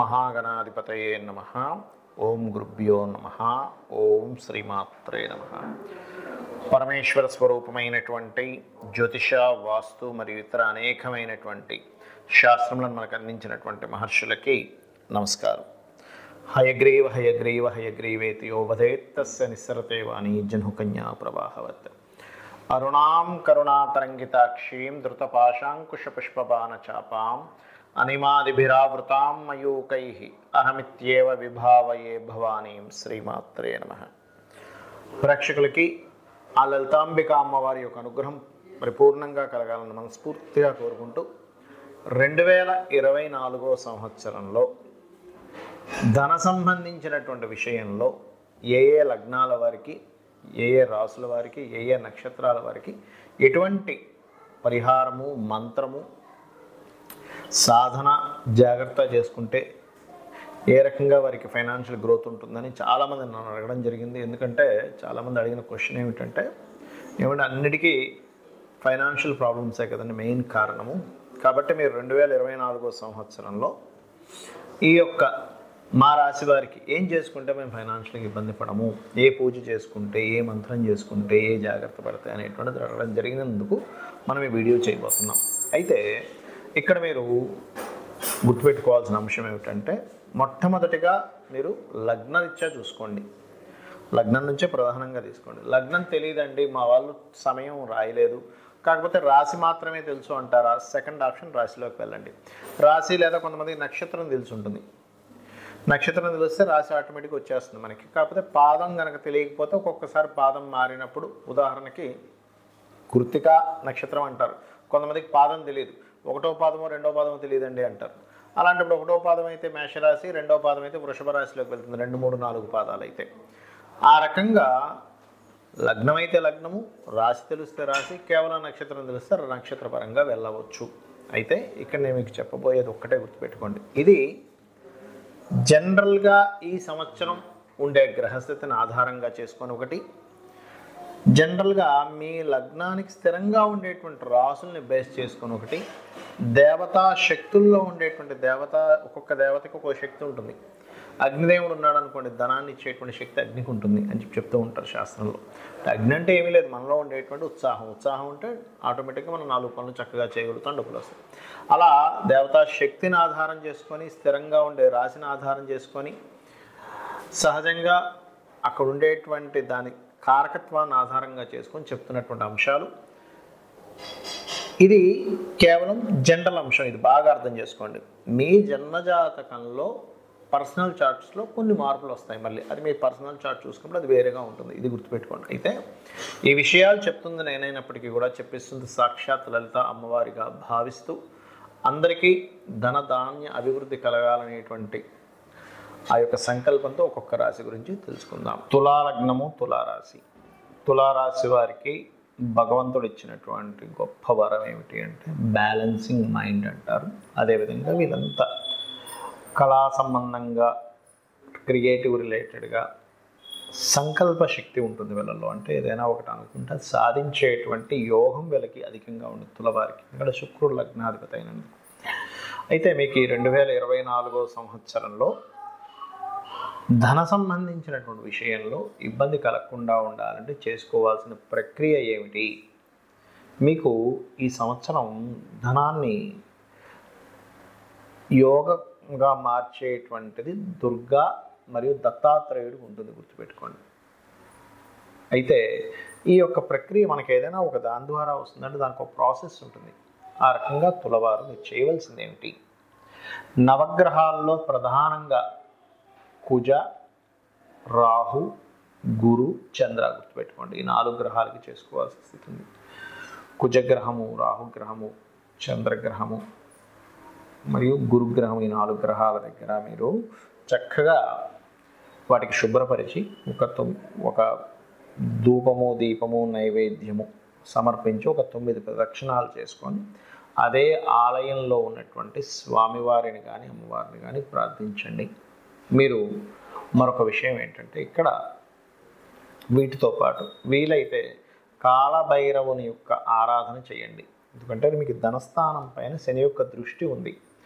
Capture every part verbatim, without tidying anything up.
మహాగణాధిపతయే నమః. ఓం గురుభ్యో నమః. ఓం శ్రీమాత్రే నమః. పరమేశ్వర స్వరూపమైనటువంటి జ్యోతిష, వాస్తు మరియు ఇతర అనేకమైనటువంటి శాస్త్రములను మనకు అందించినటువంటి మహర్షులకి నమస్కారం. హయగ్రీవ హయగ్రీవ హయగ్రీవేతి యో వదేత్ తస్య నిస్సరతే వాణీ జన్హుకన్యా ప్రవాహవత్. అరుణాం కరుణాతరంగితాక్షీం ధృతపాశాంకుశపుష్పబాణచాపాం అనిమాదిభిరావృతాం మయూకైః అహమిత్యేవ విభావయే భవానీం. శ్రీమాత్రే నమః. ప్రేక్షకులకి ఆ లలితాంబిక అమ్మవారి యొక్క అనుగ్రహం పరిపూర్ణంగా కలగాలని మనస్ఫూర్తిగా కోరుకుంటూ రెండు వేల ఇరవై నాలుగో సంవత్సరంలో ధన సంబంధించినటువంటి విషయంలో ఏ ఏ లగ్నాల వారికి, ఏ ఏ రాసుల వారికి, ఏ ఏ నక్షత్రాల వారికి ఎటువంటి పరిహారము, మంత్రము, సాధన జాగ్రత్త చేసుకుంటే ఏ రకంగా వారికి ఫైనాన్షియల్ గ్రోత్ ఉంటుందని చాలామంది నన్ను అడగడం జరిగింది. ఎందుకంటే చాలామంది అడిగిన క్వశ్చన్ ఏమిటంటే, ఏమంటే అన్నిటికీ ఫైనాన్షియల్ ప్రాబ్లమ్సే కదండి మెయిన్ కారణము. కాబట్టి మీరు రెండు వేల ఇరవై నాలుగో సంవత్సరంలో ఈ యొక్క మా రాశి వారికి ఏం చేసుకుంటే మేము ఫైనాన్షియల్గా ఇబ్బంది పడము, ఏ పూజ చేసుకుంటే, ఏ మంత్రం చేసుకుంటే, ఏ జాగ్రత్త పడతాయి అనేటువంటిది అడగడం జరిగినందుకు మనం ఈ వీడియో చేయబోతున్నాం. అయితే ఇక్కడ మీరు గుర్తుపెట్టుకోవాల్సిన అంశం ఏమిటంటే, మొట్టమొదటిగా మీరు లగ్నరీత్యా చూసుకోండి. లగ్నం నుంచే ప్రధానంగా తీసుకోండి. లగ్నం తెలియదండి, మా వాళ్ళు సమయం రాయలేదు, కాకపోతే రాశి మాత్రమే తెలుసు అంటారా? సెకండ్ ఆప్షన్ రాశిలోకి వెళ్ళండి. రాశి లేదా కొంతమందికి నక్షత్రం తెలిసి ఉంటుంది. నక్షత్రం తెలిస్తే రాశి ఆటోమేటిక్గా వచ్చేస్తుంది మనకి. కాకపోతే పాదం కనుక తెలియకపోతే ఒక్కొక్కసారి పాదం మారినప్పుడు, ఉదాహరణకి కృత్తిక నక్షత్రం అంటారు, కొంతమందికి పాదం తెలియదు, ఒకటో పాదమో రెండో పాదమో తెలియదండి అంటారు. అలాంటప్పుడు ఒకటో పాదం అయితే మేషరాశి, రెండో పాదం అయితే వృషభ రాశిలోకి వెళ్తుంది, రెండు మూడు నాలుగు పాదాలు అయితే. ఆ రకంగా లగ్నం అయితే లగ్నము, రాశి తెలిస్తే రాశి, కేవలం నక్షత్రం తెలిస్తే నక్షత్రపరంగా వెళ్ళవచ్చు. అయితే ఇక్కడ నేను మీకు చెప్పబోయేది ఒక్కటే గుర్తుపెట్టుకోండి. ఇది జనరల్గా ఈ సంవత్సరం ఉండే గ్రహస్థితిని ఆధారంగా చేసుకొని ఒకటి, జనరల్గా మీ లగ్నానికి స్థిరంగా ఉండేటువంటి రాసుల్ని బేస్ చేసుకొని ఒకటి, దేవతా శక్తుల్లో ఉండేటువంటి దేవత, ఒక్కొక్క దేవతకి ఒక్కొక్క శక్తి ఉంటుంది. అగ్నిదేవుడు ఉన్నాడు అనుకోండి, ధనాన్ని ఇచ్చేటువంటి శక్తి అగ్నికి ఉంటుంది అని చెప్పి చెప్తూ ఉంటారు శాస్త్రంలో. అగ్ని అంటే ఏమీ లేదు, మనలో ఉండేటువంటి ఉత్సాహం. ఉత్సాహం ఉంటే ఆటోమేటిక్గా మనం నాలుగు పనులు చక్కగా చేయగలుగుతాం, డబ్బులు వస్తాయి. అలా దేవతా శక్తిని ఆధారం చేసుకొని, స్థిరంగా ఉండే రాశిని ఆధారం చేసుకొని, సహజంగా అక్కడ ఉండేటువంటి దాని కారకత్వాన్ని ఆధారంగా చేసుకొని చెప్తున్నటువంటి అంశాలు. ఇది కేవలం జనరల్ అంశం, ఇది బాగా అర్థం చేసుకోండి. మీ జన్మజాతకంలో పర్సనల్ చార్ట్స్లో కొన్ని మార్పులు వస్తాయి, మళ్ళీ అది మీ పర్సనల్ చార్ట్ చూసుకున్నప్పుడు అది వేరేగా ఉంటుంది, ఇది గుర్తుపెట్టుకోండి. అయితే ఈ విషయాలు చెప్తుంది నేనైనప్పటికీ కూడా చెప్పిస్తుంది సాక్షాత్ లలిత అమ్మవారిగా భావిస్తూ అందరికీ ధన ధాన్య అభివృద్ధి కలగాలనేటువంటి ఆ యొక్క సంకల్పంతో ఒక్కొక్క రాశి గురించి తెలుసుకుందాం. తులాలగ్నము, తులారాశి. తులారాశి వారికి భగవంతుడు ఇచ్చినటువంటి గొప్ప వరం ఏమిటి అంటే బ్యాలెన్సింగ్ మైండ్ అంటారు. అదేవిధంగా వీళ్ళంతా కళా సంబంధంగా, క్రియేటివ్ రిలేటెడ్గా సంకల్ప శక్తి ఉంటుంది వీళ్ళలో. అంటే ఏదైనా ఒకటి అనుకుంటే సాధించేటువంటి యోగం వీళ్ళకి అధికంగా ఉంటుంది తులవారికి, ఇక్కడ శుక్రుడు లగ్నాధిపతి అయినందుకు. అయితే మీకు ఈ రెండు వేల ఇరవై నాలుగో సంవత్సరంలో ధన సంబంధించినటువంటి విషయంలో ఇబ్బంది కలగకుండా ఉండాలంటే చేసుకోవాల్సిన ప్రక్రియ ఏమిటి? మీకు ఈ సంవత్సరం ధనాన్ని యోగంగా మార్చేటువంటిది దుర్గా మరియు దత్తాత్రేయుడు ఉంటుంది, గుర్తుపెట్టుకోండి. అయితే ఈ యొక్క ప్రక్రియ మనకి ఏదైనా ఒక దాని ద్వారా వస్తుందంటే దానికి ఒక ప్రాసెస్ ఉంటుంది. ఆ రకంగా తులవారు మీరు చేయవలసింది ఏమిటి? నవగ్రహాల్లో ప్రధానంగా కుజ, రాహు, గురు, చంద్ర, గుర్తుపెట్టుకోండి. ఈ నాలుగు గ్రహాలకి చేసుకోవాల్సిన స్థితి ఉంది. కుజగ్రహము, రాహుగ్రహము, చంద్రగ్రహము మరియు గురుగ్రహం, ఈ నాలుగు గ్రహాల దగ్గర మీరు చక్కగా వాటికి శుభ్రపరిచి ఒక ఒక ధూపము, దీపము, నైవేద్యము సమర్పించి ఒక తొమ్మిది ప్రదక్షిణాలు చేసుకొని అదే ఆలయంలో ఉన్నటువంటి స్వామివారిని కానీ అమ్మవారిని కానీ ప్రార్థించండి. మీరు మరొక విషయం ఏంటంటే ఇక్కడ వీటితో పాటు వీలైతే కాలభైరవుని యొక్క ఆరాధన చేయండి. ఎందుకంటే మీకు ధనస్థానం పైన శని యొక్క దృష్టి ఉంది.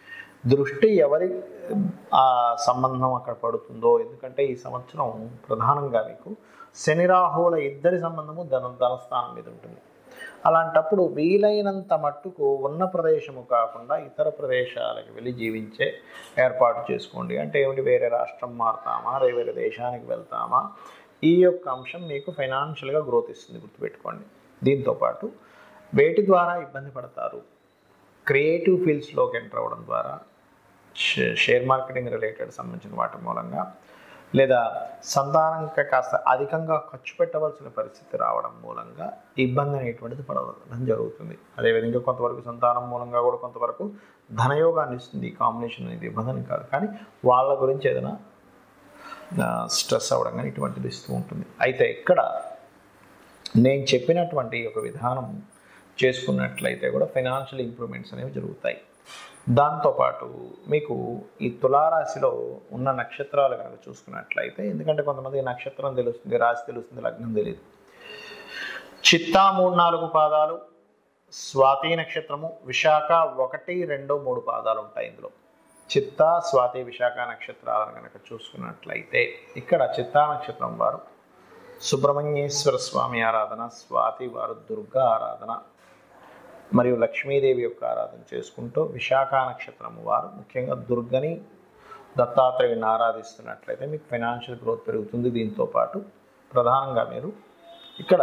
దృష్టి ఎవరి ఆ సంబంధం అక్కడ పడుతుందో, ఎందుకంటే ఈ సంవత్సరం ప్రధానంగా మీకు శని రాహువుల ఇద్దరి సంబంధము ధన ధనస్థానం మీద ఉంటుంది. అలాంటప్పుడు వీలైనంత మట్టుకు ఉన్న ప్రదేశము కాకుండా ఇతర ప్రదేశాలకు వెళ్ళి జీవించే ఏర్పాటు చేసుకోండి. అంటే ఏమిటి, వేరే రాష్ట్రం మారుతామా, వేరే దేశానికి వెళ్తామా, ఈ యొక్క అంశం మీకు ఫైనాన్షియల్గా గ్రోత్ ఇస్తుంది, గుర్తుపెట్టుకోండి. దీంతోపాటు వేటి ద్వారా ఇబ్బంది పడతారు, క్రియేటివ్ ఫీల్డ్స్లోకి ఎంటర్ అవ్వడం ద్వారా, షేర్ మార్కెటింగ్ రిలేటెడ్ సంబంధించిన వాటి మూలంగా, లేదా సంతానంకి కాస్త అధికంగా ఖర్చు పెట్టవలసిన పరిస్థితి రావడం మూలంగా ఇబ్బంది అనేటువంటిది పడవడం జరుగుతుంది. అదేవిధంగా కొంతవరకు సంతానం మూలంగా కూడా కొంతవరకు ధనయోగాన్ని ఇస్తుంది. ఈ కాంబినేషన్ అనేది ఇబ్బంది కాదు, కానీ వాళ్ళ గురించి ఏదైనా స్ట్రెస్ అవ్వడం కానీ ఇటువంటిది ఇస్తూ ఉంటుంది. అయితే ఇక్కడ నేను చెప్పినటువంటి ఒక విధానం చేసుకున్నట్లయితే కూడా ఫైనాన్షియల్ ఇంప్రూవ్మెంట్స్ అనేవి జరుగుతాయి. దాంతోపాటు మీకు ఈ తులారాశిలో ఉన్న నక్షత్రాలు కనుక చూసుకున్నట్లయితే, ఎందుకంటే కొంతమందికి నక్షత్రం తెలుస్తుంది, రాశి తెలుస్తుంది, లగ్నం తెలియదు. చిత్తా మూడు నాలుగు పాదాలు, స్వాతి నక్షత్రము, విశాఖ ఒకటి రెండు మూడు పాదాలు ఉంటాయి ఇందులో. చిత్తా స్వాతి విశాఖ నక్షత్రాలను కనుక చూసుకున్నట్లయితే, ఇక్కడ చిత్తా నక్షత్రం వారు సుబ్రహ్మణ్యేశ్వర స్వామి ఆరాధన, స్వాతి వారు దుర్గా ఆరాధన మరియు లక్ష్మీదేవి యొక్క ఆరాధన చేసుకుంటూ, విశాఖ నక్షత్రం వారు ముఖ్యంగా దుర్గని దత్తాత్రేయుని ఆరాధిస్తున్నట్లయితే మీకు ఫైనాన్షియల్ గ్రోత్ పెరుగుతుంది. దీంతోపాటు ప్రధానంగా మీరు ఇక్కడ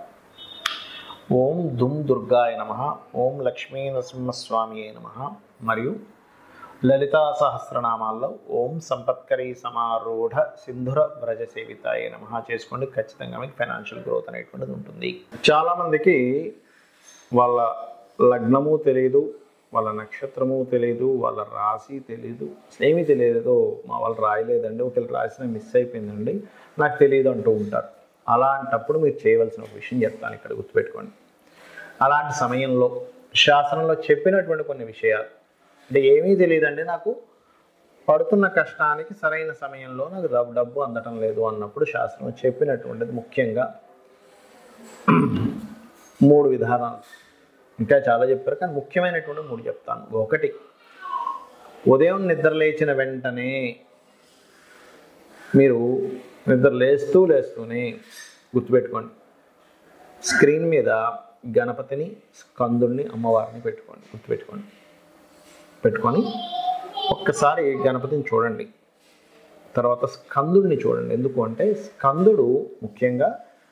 ఓం దుమ్ దుర్గాయ నమః, ఓం లక్ష్మీ నరసింహస్వామియే నమః మరియు లలితా సహస్రనామాల్లో ఓం సంపత్కరీ సమారూఢ సింధుర వ్రజ సేవితాయ నమః చేసుకోండి. ఖచ్చితంగా మీకు ఫైనాన్షియల్ గ్రోత్ అనేటువంటిది ఉంటుంది. చాలామందికి వాళ్ళ లగ్నము తెలియదు, వాళ్ళ నక్షత్రము తెలియదు, వాళ్ళ రాశి తెలియదు, ఏమీ తెలియదు. మా వాళ్ళు రాయలేదండి, ఒకవేళ రాసిన మిస్ అయిపోయిందండి, నాకు తెలియదు అంటూ ఉంటారు. అలాంటప్పుడు మీరు చేయవలసిన ఒక విషయం చెప్తాను, ఇక్కడ గుర్తుపెట్టుకోండి. అలాంటి సమయంలో శాస్త్రంలో చెప్పినటువంటి కొన్ని విషయాలు, అంటే ఏమీ తెలియదండి, నాకు పడుతున్న కష్టానికి సరైన సమయంలో నాకు డబ్బు అందటం లేదు అన్నప్పుడు శాస్త్రం చెప్పినటువంటిది ముఖ్యంగా మూడు విధానాలు, ఇంకా చాలా చెప్పారు కానీ ముఖ్యమైనటువంటి మూడు చెప్తాను. ఒకటి, ఉదయం నిద్ర లేచిన వెంటనే మీరు నిద్ర లేస్తూ లేస్తూనే గుర్తుపెట్టుకోండి, స్క్రీన్ మీద గణపతిని, స్కందుడిని, అమ్మవారిని పెట్టుకోండి. గుర్తుపెట్టుకోండి, పెట్టుకొని ఒక్కసారి గణపతిని చూడండి, తర్వాత స్కందుడిని చూడండి. ఎందుకు అంటే స్కందుడు ముఖ్యంగా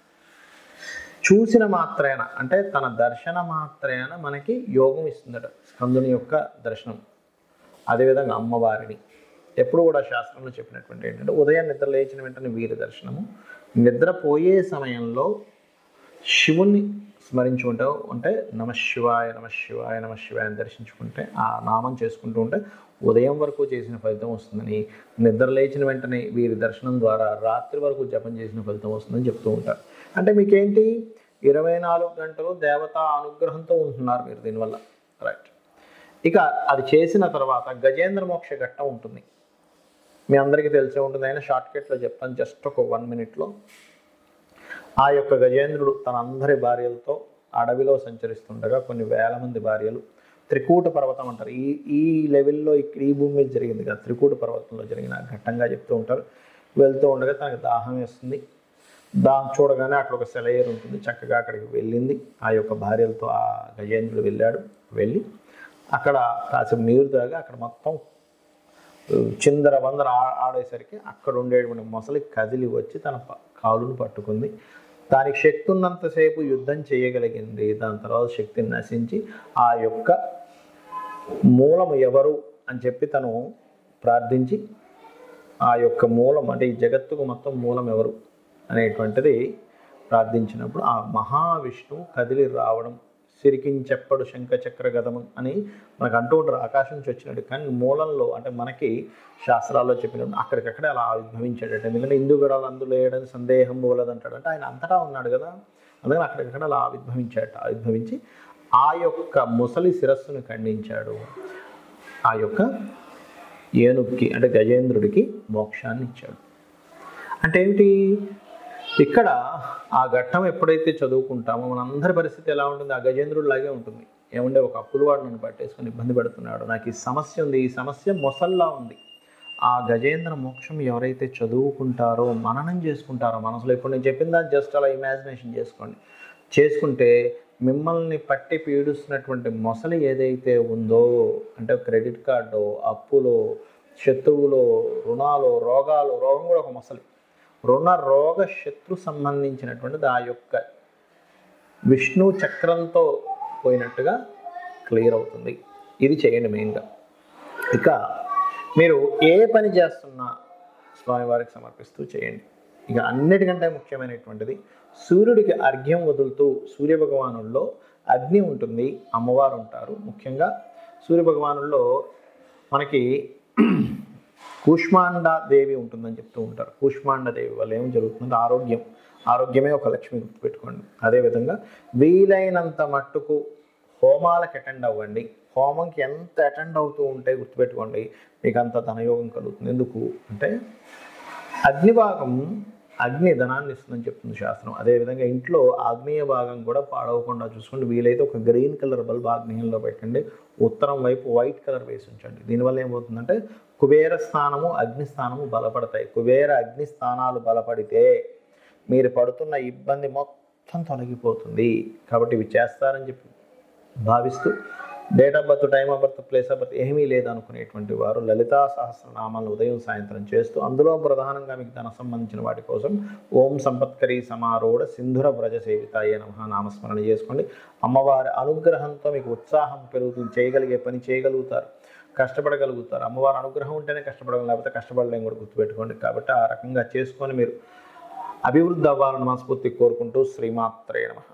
చూసిన మాత్రేన, అంటే తన దర్శన మాత్రేన మనకి యోగం ఇస్తుందట స్కందుని యొక్క దర్శనం. అదేవిధంగా అమ్మవారిని ఎప్పుడు కూడా శాస్త్రంలో చెప్పినటువంటి ఏంటంటే, ఉదయం నిద్ర లేచిన వెంటనే వీరి దర్శనము, నిద్రపోయే సమయంలో శివుణ్ణి స్మరించుకుంటూ ఉంటే నమ శివాయ నమ శివాయ నమ శివాయ అని దర్శించుకుంటే, ఆ నామం చేసుకుంటూ ఉంటే ఉదయం వరకు చేసిన ఫలితం వస్తుందని, నిద్ర లేచిన వెంటనే వీరి దర్శనం ద్వారా రాత్రి వరకు జపం చేసిన ఫలితం వస్తుందని చెప్తూ ఉంటారు. అంటే మీకేంటి, ఇరవై నాలుగు గంటలు దేవతా అనుగ్రహంతో ఉంటున్నారు మీరు దీనివల్ల, రైట్. ఇక అది చేసిన తర్వాత గజేంద్ర మోక్ష ఘట్టం ఉంటుంది, మీ అందరికీ తెలిసే ఉంటుంది, అయినా షార్ట్కట్లో చెప్తాను, జస్ట్ ఒక వన్ మినిట్లో. ఆ యొక్క గజేంద్రుడు తన అందరి భార్యలతో అడవిలో సంచరిస్తుండగా కొన్ని వేల మంది భార్యలు, త్రికూట పర్వతం అంటారు, ఈ ఈ లెవెల్లో ఇక్కడ ఈ భూమి మీద జరిగింది కదా, త్రికూట పర్వతంలో జరిగిన ఘట్టంగా చెప్తూ ఉంటారు. వెళ్తూ ఉండగా తనకు దాహం వేస్తుంది, దాహం చూడగానే అక్కడ ఒక సెలయేరు ఉంటుంది, చక్కగా అక్కడికి వెళ్ళింది. ఆ యొక్క భార్యలతో ఆ గజేంద్రుడు వెళ్ళాడు. వెళ్ళి అక్కడ కాసేపు నీరు తాగి అక్కడ మొత్తం చిందర వందర ఆడేసరికి అక్కడ ఉండేటువంటి మొసలి కదిలి వచ్చి తన కాలును పట్టుకుంది. దానికి శక్తి ఉన్నంతసేపు యుద్ధం చేయగలిగింది. దాని తర్వాత శక్తిని నశించి ఆ యొక్క మూలము ఎవరు అని చెప్పి తను ప్రార్థించి, ఆ యొక్క మూలం అంటే ఈ జగత్తుకు మొత్తం మూలం ఎవరు అనేటువంటిది ప్రార్థించినప్పుడు ఆ మహావిష్ణువు కదిలి రావడం, సిరికించెప్పడు శంఖచక్ర గదము అని మనకు అంటూ ఉంటారు, ఆకాశం నుంచి వచ్చినట్టు. కానీ మూలంలో అంటే మనకి శాస్త్రాల్లో చెప్పినప్పుడు అక్కడికక్కడే అలా ఆవిర్భవించాడట. ఎందుకంటే ఇందుగడాలు అందులో వేయడం సందేహం పోలేదంటాడు, అంటే ఆయన అంతటా ఉన్నాడు కదా, అందుకని అక్కడికక్కడ అలా ఆవిర్భవించాడట. ఆవిర్భవించి ఆ యొక్క ముసలి శిరస్సును ఖండించాడు. ఆ యొక్క ఏనుగుకి అంటే గజేంద్రుడికి మోక్షాన్ని ఇచ్చాడు. అంటే ఏమిటి, ఇక్కడ ఆ ఘట్టం ఎప్పుడైతే చదువుకుంటామో మనందరి పరిస్థితి ఎలా ఉంటుంది, ఆ గజేంద్రుడిలాగే ఉంటుంది. ఏమంటే ఒక అప్పుల వాడు నన్ను పట్టేసుకొని ఇబ్బంది పెడుతున్నాడు, నాకు ఈ సమస్య ఉంది, ఈ సమస్య మొసల్లా ఉంది. ఆ గజేంద్ర మోక్షం ఎవరైతే చదువుకుంటారో, మననం చేసుకుంటారో మనసులో, ఇప్పుడు నేను చెప్పిన దాన్ని జస్ట్ అలా ఇమాజినేషన్ చేసుకోండి, చేసుకుంటే మిమ్మల్ని పట్టి పీడిస్తున్నటువంటి మొసలి ఏదైతే ఉందో, అంటే క్రెడిట్ కార్డు, అప్పులు, శత్రువులు, రుణాలు, రోగాలు, రోగం కూడా ఒక మొసలి, రుణ రోగ శత్రు సంబంధించినటువంటిది ఆ యొక్క విష్ణు చక్రంతో పోయినట్టుగా క్లియర్ అవుతుంది. ఇది చేయండి మెయిన్గా. ఇక మీరు ఏ పని చేస్తున్నా స్వామివారికి సమర్పిస్తూ చేయండి. ఇక అన్నిటికంటే ముఖ్యమైనటువంటిది సూర్యుడికి అర్ఘ్యం వదులుతూ, సూర్యభగవానుల్లో అగ్ని ఉంటుంది, అమ్మవారు ఉంటారు. ముఖ్యంగా సూర్యభగవానుల్లో మనకి కూష్మాండ దేవి ఉంటుందని చెప్తూ ఉంటారు. కూష్మాండ దేవి వల్ల ఏం జరుగుతుంది, ఆరోగ్యం, ఆరోగ్యమే ఒక లక్ష్మి, గుర్తుపెట్టుకోండి. అదేవిధంగా వీలైనంత మట్టుకు హోమాలకు అటెండ్ అవ్వండి. హోమంకి ఎంత అటెండ్ అవుతూ ఉంటే గుర్తుపెట్టుకోండి మీకు అంత ధనయోగం కలుగుతుంది. ఎందుకు అంటే అగ్నిభాగం అగ్ని ధనాన్ని ఇస్తుందని చెప్తుంది శాస్త్రం. అదేవిధంగా ఇంట్లో ఆగ్నేయ భాగం కూడా పాడవకుండా చూసుకోండి. వీలైతే ఒక గ్రీన్ కలర్ బల్బ్ ఆగ్నేయంలో పెట్టండి, ఉత్తరం వైపు వైట్ కలర్ వేసి ఉంచండి. దీనివల్ల ఏమవుతుందంటే కుబేర స్థానము అగ్ని స్థానము బలపడతాయి. కుబేర అగ్ని స్థానాలు బలపడితే మీరు పడుతున్న ఇబ్బంది మొత్తం తొలగిపోతుంది. కాబట్టి ఇవి చేస్తారని చెప్పి భావిస్తూ, date of birth, time of birth, place of birth ఏమీ లేదనుకునేటువంటి వారు లలితా సహస్రనామాలను ఉదయం సాయంత్రం చేస్తూ, అందులో ప్రధానంగా మీకు ధన సంబంధించిన వాటి కోసం ఓం సంపత్కరీ సమారూఢ సింధుర వ్రజ సేవితాయ నమః నామస్మరణ చేసుకోండి. అమ్మవారి అనుగ్రహంతో మీకు ఉత్సాహం పెరుగుతుంది, చేయగలిగే పని చేయగలుగుతారు, కష్టపడగలుగుతారు. అమ్మవారి అనుగ్రహం ఉంటేనే కష్టపడగలం, లేకపోతే కష్టపడలేం కూడా గుర్తుపెట్టుకోండి. కాబట్టి ఆ రకంగా చేసుకొని మీరు అభివృద్ధి అవ్వాలని మనస్ఫూర్తి కోరుకుంటూ శ్రీమాత్రే నమః.